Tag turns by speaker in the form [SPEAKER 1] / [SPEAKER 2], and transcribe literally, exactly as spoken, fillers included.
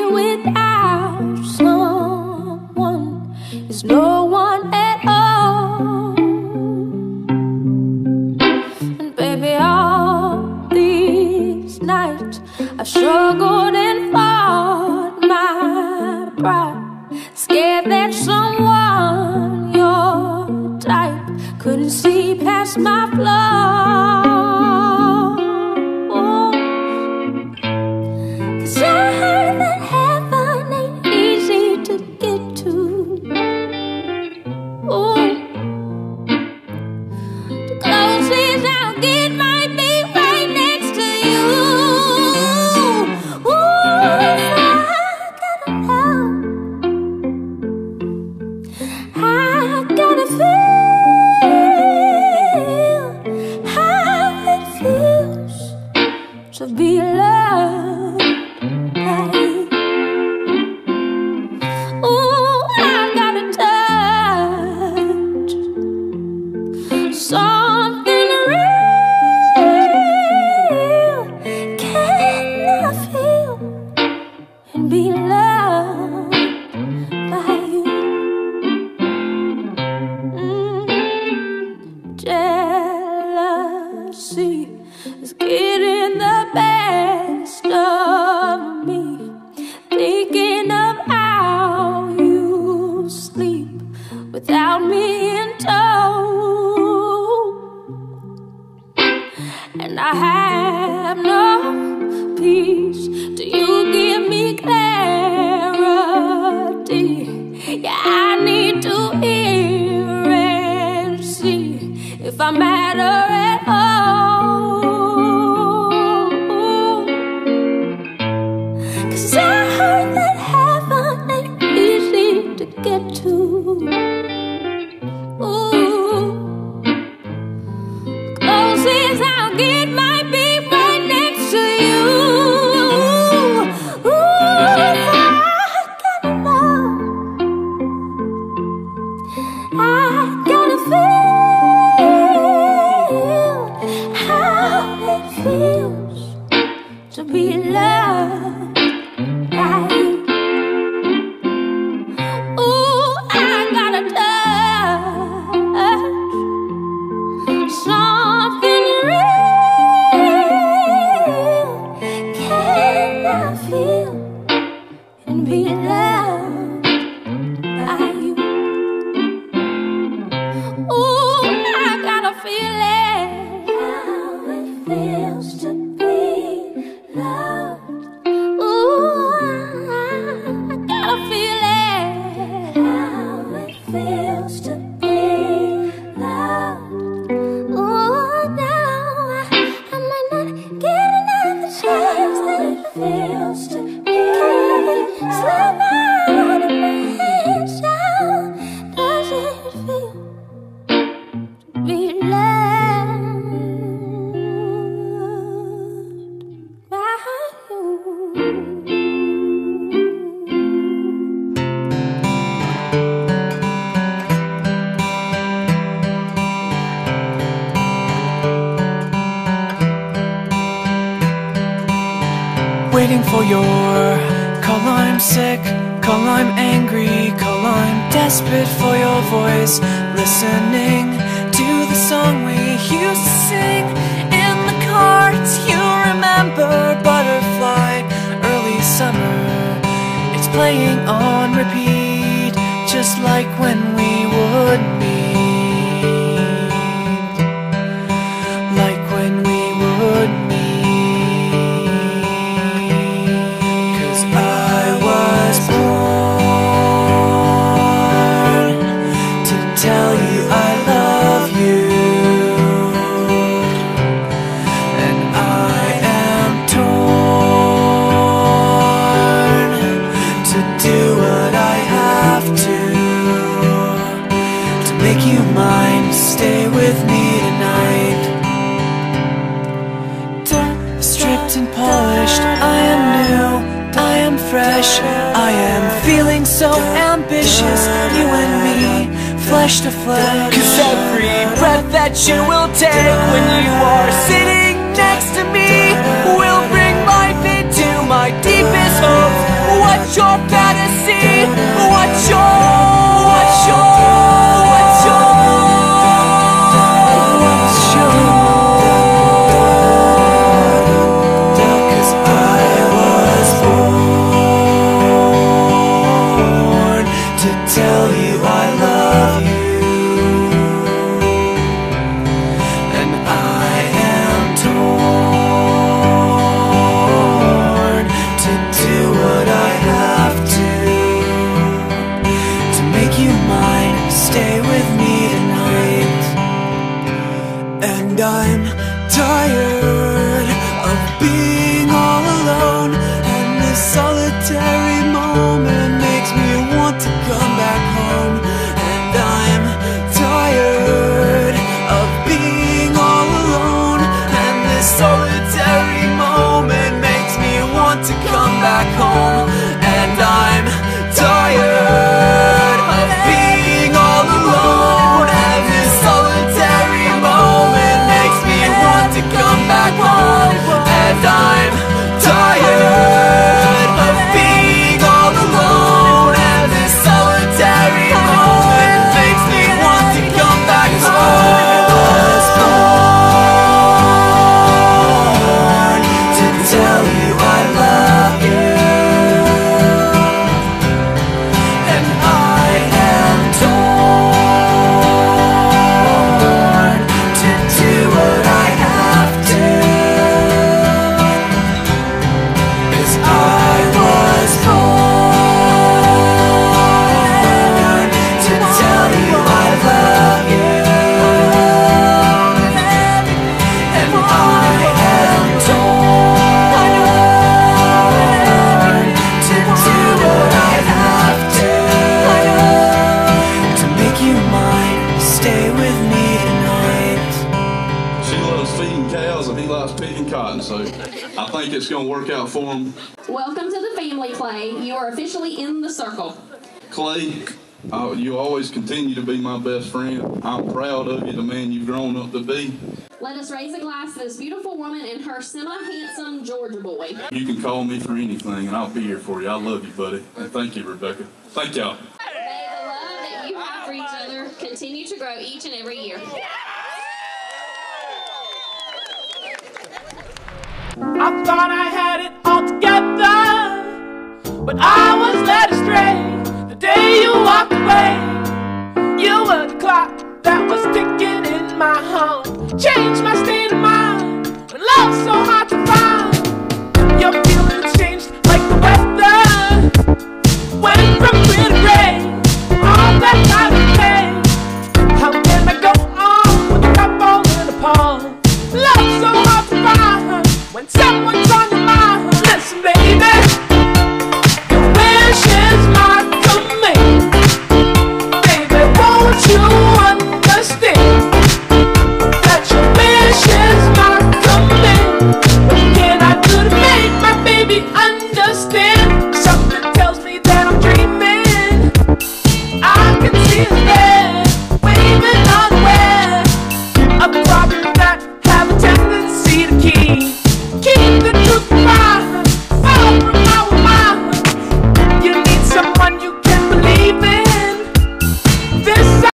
[SPEAKER 1] without someone is no one at all. And baby, all these nights I struggled and fought my pride, scared that someone your type couldn't see past my flaws. Cause I heard that heaven ain't easy to get to. Ooh. The closest I'll get might be right next to you. Ooh, I gotta know, I gotta feel how it feels to be loved by you. Ooh, I gotta touch something real. Can I feel and be loved by you? Mm. Jealousy is getting the best of me, thinking of how you sleep without me in tow. And I have no peace till you give me clarity. Yeah, I need to hear and see if I matter at all. Cause I heard that heaven ain't easy to get to. Ooh. Closest I'll get might be right next to you. Ooh, I gotta know, I gotta feel how it feels to be loved by you. Ooh, I gotta touch something real. Can I feel and be loved by you? Ooh, I gotta feel it, how it feels to be loved. Ooh, I gotta feel it, how it feels to be loved. Ooh, now I, I might not get another chance. How it feels to be slip out of my hands. How does it feel to be loved by you?
[SPEAKER 2] Waiting for your call, I'm sick, call, I'm angry, call, I'm desperate for your voice. Listening to the song we used to sing in the car. It's you remember, Butterfly, early summer. It's playing on repeat, just like when we would meet, like when we would meet. Stay with me tonight. Stripped and polished, I am new, I am fresh, I am feeling so ambitious. You and me, flesh to flesh. Cause every breath that you will take when you are sitting next to me will bring life into my deepest hopes. What What's your fantasy? What's your, what's your, what's your, what's your? Cause I was born to tell you I love you. And I'm tired of being all alone, and this solitary moment makes me want to come back home. And I'm tired of being all alone, and this solitary moment makes me want to come back home. And I'm tired of being all alone, and this solitary moment makes me want to come back home. And I'm tired of being all alone, and this solitary moment makes me want to come back home. I was born to tell you I love you, and I am torn to do what I have to, 'cause I was born to tell you I love you, and I am torn to do what I have to, to make you mine. Stay with me tonight.
[SPEAKER 3] She loves feeding cows and he likes picking cotton, so I think it's going to work out for him.
[SPEAKER 4] Welcome to the family, Clay. You are officially in the circle.
[SPEAKER 3] Clay, uh, you always continue to be my best friend. I'm proud of you, the man you've grown up to be.
[SPEAKER 4] Let us raise a glass to this beautiful woman and her semi-handsome Georgia boy.
[SPEAKER 3] You can call me for anything, and I'll be here for you. I love you, buddy. And thank you, Rebecca. Thank y'all.
[SPEAKER 4] May the love that you have for each other continue to grow each and every year.
[SPEAKER 5] I thought I had it all together, but I was led astray the day you walked away. You were the clock that was ticking in my heart, changed my state of mind when love's so hard.